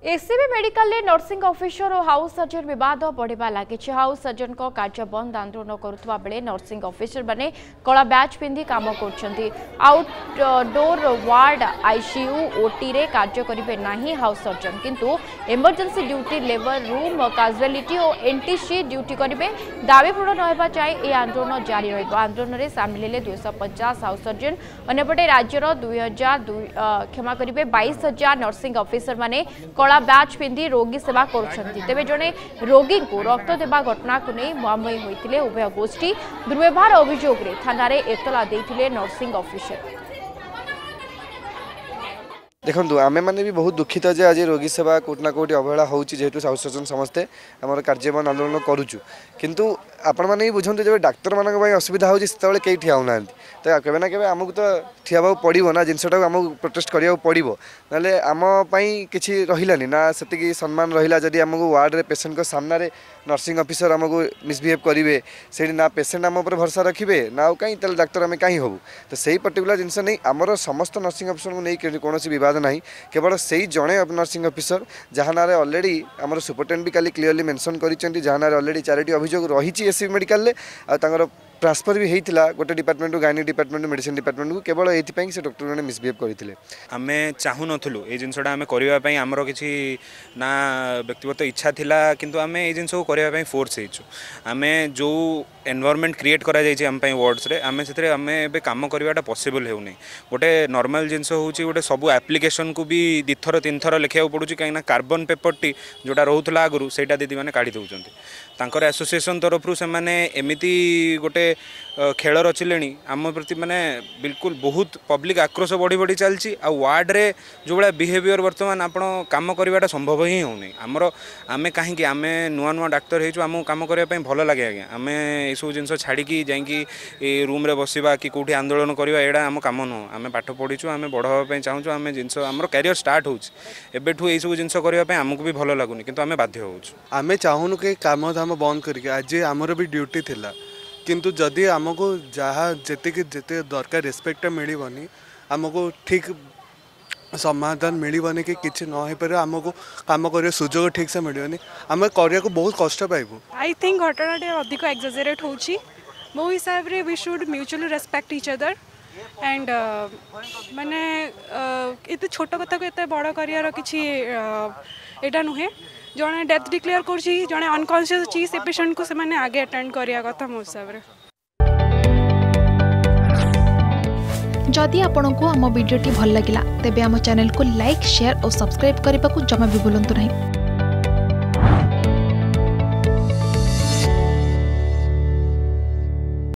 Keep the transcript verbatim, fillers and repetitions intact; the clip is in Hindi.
एसीबी मेडिकल ले नर्सिंग ऑफिसर और हाउस सर्जन विवाद बढ़ा लगी। हाउस सर्जन को कार्य बंद आंदोलन करुवा बेले नर्सिंग ऑफिसर माने कला बैच पिंधि काम आउटडोर वार्ड आईसीयू ओटी रे कार्य करेंगे नहीं हाउस सर्जन, किंतु emergency duty labour room casualty और एनटीसी ड्यूटी करेंगे। दाबी पूर्ण नवा जाए यह आंदोलन जारी रही। आंदोलन में सामिल हेले दुईश पचास हाउस सर्जन, अंपटे राज्यर दुई हजार क्षमा करेंगे बैश हजार नर्सिंग ऑफिसर माने कला बैच पिंधि रोगी सेवा करुछंती। तेबे जने रोगी को रक्त देवा घटना को नहीं मुहांमुही होइतिले। उभय गोष्ठी दुर्व्यवहार अभियोग रे थाना रे एतला देथिले नर्सिंग ऑफिसर। देखो आम मैंने भी बहुत दुखित जे आज रोगी सेवा कोटना कोटी अवहेला होची, जेहेतु हाउस सर्जन समस्ते आम कार्यबंद आंदोलन करुचु, किंतु आपण मैंने भी बुझे जब डाक्तर मान असुविधा होती से कई ठिया होना, तो केवे ना केवे आमको तो ठिया पड़ो ना जिनटा आमको प्रोटेस्ट करा पड़ो, ना आमपाई किसी रही ना से सम्मान रहा। जदि आमको वार्ड रे पेसेंट को सामने नर्सिंग ऑफिसर आमको मिसबिहेव करेंगे से ना पेसेंट आम पर भरोसा रखिए ना कहीं डाक्तर आम कहीं हबू, तो सही पर्टिकुलर जिनस नहीं आमर समस्त नर्सिंग ऑफिसर को नहीं कौन विवाद ना, केवल से जड़े नर्सिंग ऑफिसर जहाँ ना अलरेडी आम सुपरटेडेंट भी काली क्लीयरली मेंशन करिसेंती, जहाँ ना अलरेडी चारोटी अभियोग रही एसीबी मेडिकल आ ट्रांसफर भी होता गोटे department gynaec department medicine department को, केवल ये से डॉक्टर मैंने मिसबिहेव करते। आम चाहूँ नुँ ये जिनसा आम करने आमर किसी ना व्यक्तिगत इच्छा थिला, किंतु आम ये जिन करने फोर्स होइछु। आम जो एनवायरनमेंट क्रिएट करा जाइए आम वार्ड्स रे आम से आम ए कम करवाटा पॉसिबल होनी। गोटे नॉर्मल जिनस होची गोटे सब एप्लिकेशन को भी दिथर तीन थर लिखा पड़ू, कहीं कार्बन पेपर टी जोटा रोला आगु से दीदी मैंने काढ़ी दौरान तांकर एसोसिएशन तरफ से मैंने एमती गोटे खेल रचिले आम प्रति माने बिल्कुल बहुत पब्लिक आक्रोश बढ़ी बढ़ी चलती। आ वार्ड रे जो भाया बिहेवियर बर्तमान आप कम करवाटा संभव ही होनी। आमर आम कहीं आम नुआ नुआ डाक्तर हो आम कम करने भल लगे आज्ञा, आम सब जिन छाड़ी जाकि रूम रे बसवा कि कौटी आंदोलन करवा एड़ा आम कम नुह। आम पाठ पढ़ीचु आम बढ़ापी चाहूँ आम जिन आम कैरियर स्टार्ट होबू यू सब जिन करने आमको भी भल लगुनि, किंतु आम बाध्य हो आम चाहूनु कि काम धाम बंद करके आज आमर भी ड्यूटी थिला, किंतु जदि आमको जहाँ जी जिते दरकार रेस्पेक्ट मिलनी आमको ठीक समाधान मिलनी कि किसी न हो पारे आमको काम कर सुजोग ठीक से मिलनी आम करने को बहुत कष्ट पाइबू। आई थिंक घटना अधिक एक्जाजरेट होची मो हिसाब रे we should mutually respect each other and माने एत छोट कथा को एत बड़ कर किसी एटा नुहे। जड़े डेथ डिक्लेयर कर जड़े अनकॉन्शियस अच्छी से पेशेंट को से आगे अटेंड करिया कथा मो हिसाब रे। जदि आपंक आम भिडी भल लगा तेब आम चैनल को लाइक शेयर और सब्सक्राइब करने को जमा भी भूलु नहीं।